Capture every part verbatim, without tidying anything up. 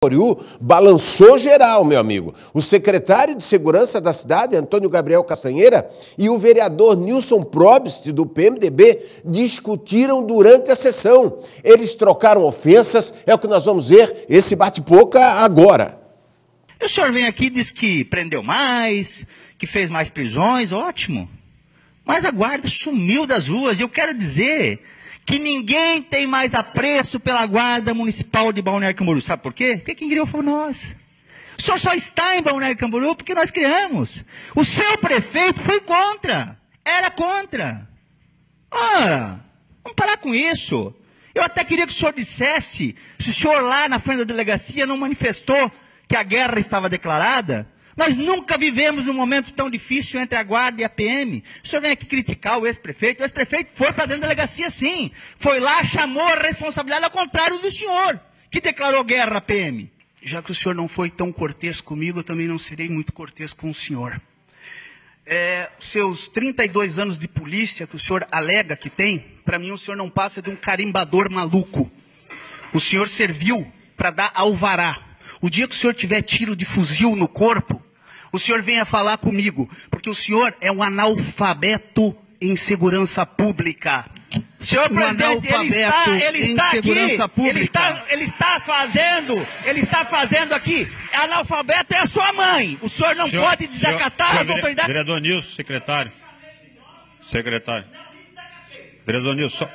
balançou geral, meu amigo. O secretário de Segurança da cidade, Antônio Gabriel Castanheira, e o vereador Nilson Probst, do P M D B, discutiram durante a sessão. Eles trocaram ofensas, é o que nós vamos ver, esse bate-boca agora. O senhor vem aqui e diz que prendeu mais, que fez mais prisões, ótimo. Mas a guarda sumiu das ruas, e eu quero dizer que ninguém tem mais apreço pela Guarda Municipal de Balneário Camboriú. Sabe por quê? Porque quem criou foi nós. O senhor só está em Balneário Camboriú porque nós criamos. O seu prefeito foi contra. Era contra. Ora, vamos parar com isso. Eu até queria que o senhor dissesse se o senhor lá na frente da delegacia não manifestou que a guerra estava declarada. Nós nunca vivemos num momento tão difícil entre a Guarda e a P M. O senhor vem aqui criticar o ex-prefeito. O ex-prefeito foi para dentro da delegacia, sim. Foi lá, chamou a responsabilidade ao contrário do senhor, que declarou guerra à P M. Já que o senhor não foi tão cortês comigo, eu também não serei muito cortês com o senhor. É, seus trinta e dois anos de polícia que o senhor alega que tem, para mim o senhor não passa de um carimbador maluco. O senhor serviu para dar alvará. O dia que o senhor tiver tiro de fuzil no corpo, o senhor venha falar comigo, porque o senhor é um analfabeto em segurança pública. Senhor um presidente, ele está, ele está aqui, ele está, ele está fazendo, ele está fazendo aqui, analfabeto é a sua mãe. O senhor não senhor, pode desacatar senhor, as senhor, autoridades. Vereador Nilson, secretário. Secretário. Vereador Nilson.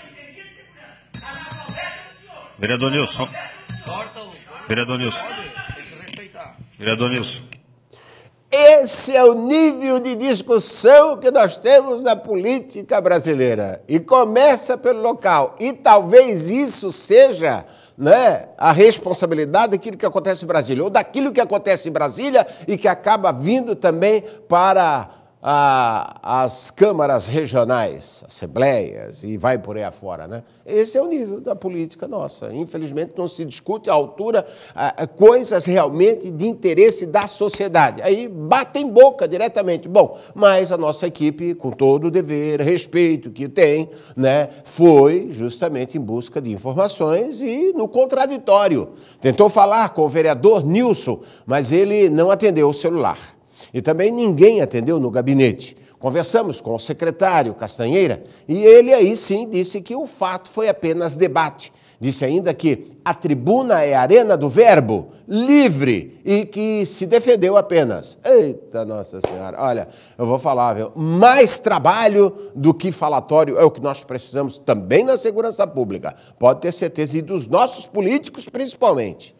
Vereador Nilson. Vereador Nilson. Vereador Nilson. Esse é o nível de discussão que nós temos na política brasileira. E começa pelo local. E talvez isso seja, né, a responsabilidade daquilo que acontece em Brasília, ou daquilo que acontece em Brasília e que acaba vindo também para a, as câmaras regionais, assembleias, e vai por aí afora, né? Esse é o nível da política nossa. Infelizmente não se discute à altura a, a, coisas realmente de interesse da sociedade. Aí batem boca diretamente. Bom, mas a nossa equipe, com todo o dever, respeito que tem, né, foi justamente em busca de informações e no contraditório. Tentou falar com o vereador Nilson, mas ele não atendeu o celular. E também ninguém atendeu no gabinete. Conversamos com o secretário Castanheira e ele aí sim disse que o fato foi apenas debate. Disse ainda que a tribuna é a arena do verbo, livre, e que se defendeu apenas. Eita Nossa Senhora, olha, eu vou falar, viu? Mais trabalho do que falatório é o que nós precisamos também na segurança pública. Pode ter certeza, e dos nossos políticos principalmente.